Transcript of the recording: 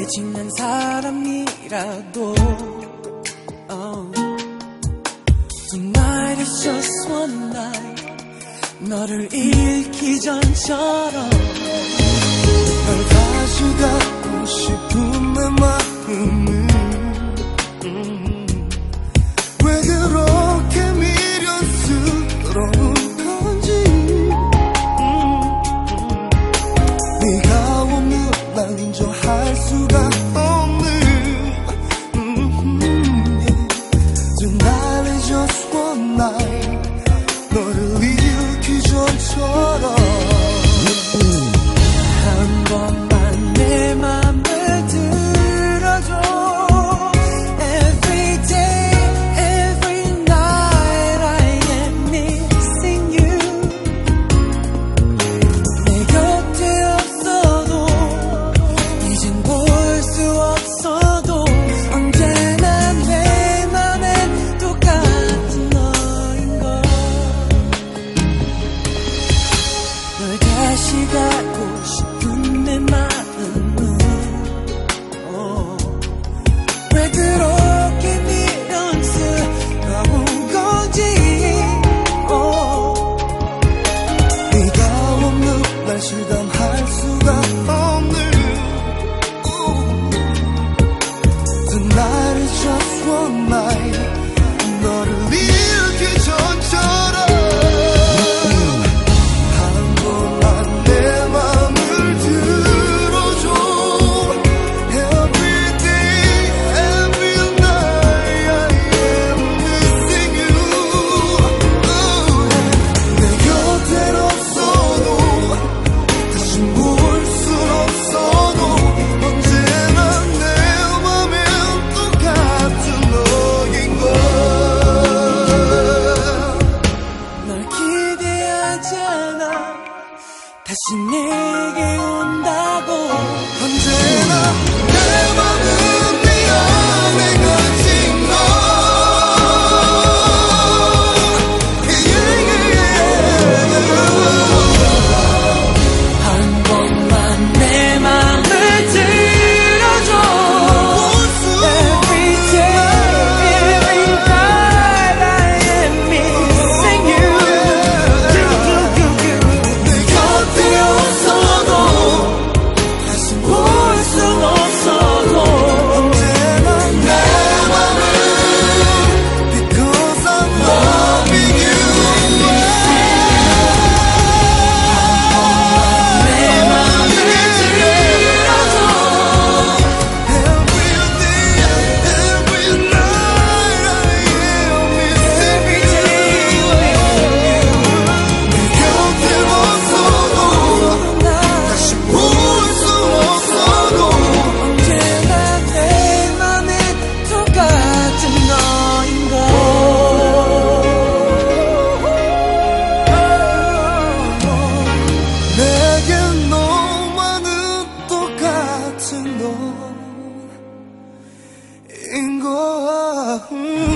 지난 사람이라도 Tonight is just one night 너를 잃기 전처럼 널 다시 갖고 싶은 내 마음은 왜 그렇게 미련스러운 건지 네가 없는 날 인정할 수가 없는 Tonight is just one night 너를 잃기 전처럼 한 번만 내 맘을 들어줘 Every day, every night I am missing you 내 곁에 없어도 이젠 볼 수 없어도 언제나 내 맘엔 똑같은 너인걸 널 다시 가고 싶은 내 마음은 왜 그렇게 미련스러운 건지 네가 없는 날 실감할 수가 없는 Tonight is just one night 너를 잃기 전처럼 한 번만 내 맘을 들어줘 Every day, every night I am missing you 내 곁에 없어도 다시 볼 순 없어도 언제나 내 맘엔 똑같은 너인걸 널 기대하지 않아 다시 내게 온다고 언제나 내 맘은 네 안에 갇힌 너 한 번만 내 맘을 들어줘 Every day, every night I am missing you 내 곁에 없어도 다시 볼 순 없어도 언제나 내 맘은 Because I'm loving you 내 맘을 들어줘 Every day, every night I am missing you 내 곁에 없어도 다시 볼 수 없어도 언제나 내 맘에 똑같은 너인걸 내겐 너만은 똑같은 너인 걸